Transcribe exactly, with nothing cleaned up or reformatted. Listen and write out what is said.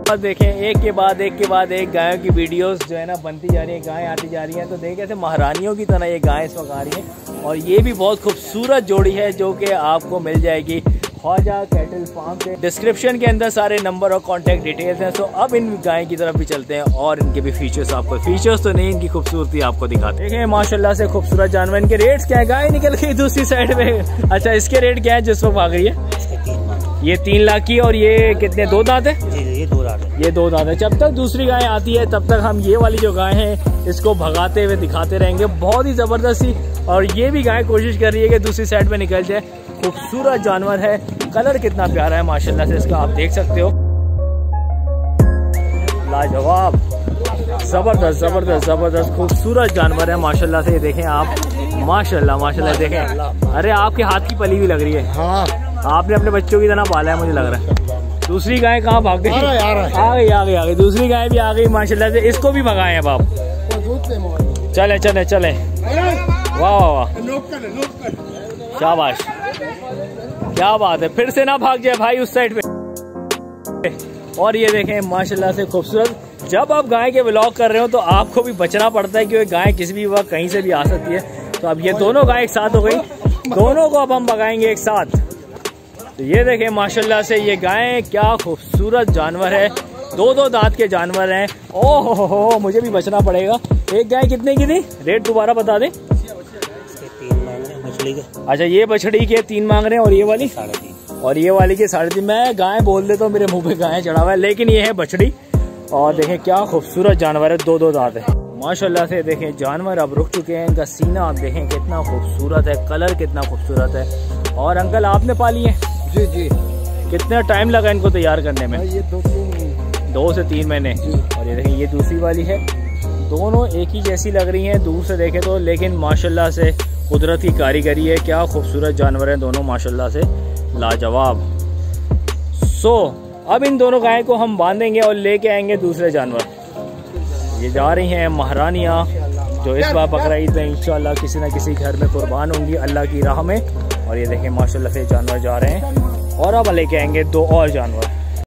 देखें एक के बाद एक के बाद एक गायों की वीडियोस जो है ना बनती जा रही है, गायें आती जा रही हैं। तो देखें ऐसे महारानियों की तरह ये गायें इस वक्त आ रही हैं और ये भी बहुत खूबसूरत जोड़ी है जो कि आपको मिल जाएगी ख्वाजा कैटल फार्म के। डिस्क्रिप्शन के अंदर सारे नंबर और कॉन्टैक्ट डिटेल्स हैं। तो अब इन गाय की तरफ भी चलते हैं और इनके भी फीचर्स आपको, फीचर्स तो नहीं इनकी खूबसूरती आपको दिखाते हैं। देखें माशाल्लाह से खूबसूरत जानवर। इनके रेट्स क्या है? गाय निकल गई दूसरी साइड में। अच्छा इसके रेट क्या है जिस वक्त भाग रही है? ये तीन लाख की। और ये कितने, दो दांत है? ये दो दांत है। ये दो दांत है। जब तक दूसरी गाय आती है तब तक हम ये वाली जो गाय है इसको भगाते हुए दिखाते रहेंगे। बहुत ही जबरदस्त सी। और ये भी गाय कोशिश कर रही है कि दूसरी साइड में निकल जाए। खूबसूरत जानवर है, कलर कितना प्यारा है माशाल्लाह से इसका, आप देख सकते हो। लाजवाब, जबरदस्त जबरदस्त जबरदस्त खूबसूरत जानवर है माशाल्लाह से। ये देखें आप, माशाल्लाह माशाल्लाह देखें। अरे आपके हाथ की पली भी लग रही है। हाँ आपने अपने बच्चों की तरह पाला है मुझे लग रहा है। दूसरी गाय कहाँ भाग गई? आ गई आ गई आ गई दूसरी गाय भी आ गई माशाल्लाह से। इसको भी भगाए हैं बाप। चले चले चले, वाह वाह वाह, शाबाश, क्या बात है। फिर से ना भाग जाए भाई उस साइड पे। और ये देखें माशाल्लाह से खूबसूरत। जब आप गाय के व्लॉग कर रहे हो तो आपको भी बचना पड़ता है क्योंकि गाय किसी भी वक्त कहीं से भी आ सकती है। तो अब ये दोनों गाय एक साथ हो गई, दोनों को अब हम भगाएंगे एक साथ। तो ये देखें माशाल्लाह से ये गाय क्या खूबसूरत जानवर है। दो दो दांत के जानवर हैं। ओह हो हो, मुझे भी बचना पड़ेगा। एक गाय कितने की थी? रेट दोबारा बता दें। अच्छा ये बछड़ी के तीन मांग रहे हैं और ये वाली साढ़े तीन, और ये वाली के साढ़े तीन। मैं गाय बोल देता हूँ, मेरे मुंह पे गाय चढ़ा हुआ है, लेकिन ये है बछड़ी। और देखें क्या खूबसूरत जानवर है, दो दो दांत है माशाल्लाह से। देखें जानवर अब रुक चुके हैं। इनका सीना आप देखें कितना खूबसूरत है, कलर कितना खूबसूरत है। और अंकल आपने पाली है? जी जी। कितना टाइम लगा इनको तैयार करने में? ये दो तीन दो से तीन महीने। और ये देखें ये दूसरी वाली है। दोनों एक ही जैसी लग रही हैं दूर से देखें तो, लेकिन माशाल्लाह से कुदरत की कारीगरी है। क्या खूबसूरत जानवर हैं दोनों माशाल्लाह से, लाजवाब। सो अब इन दोनों गाय को हम बांधेंगे और लेके आएंगे दूसरे जानवर। ये जा रही हैं महारानियाँ जो इस बार बकरा ईद में इंशाल्लाह किसी न किसी घर में कुर्बान होंगी अल्लाह की राह में। और ये देखें माशाल्लाह से जानवर जा रहे हैं और अब लेके आएंगे दो और जानवर।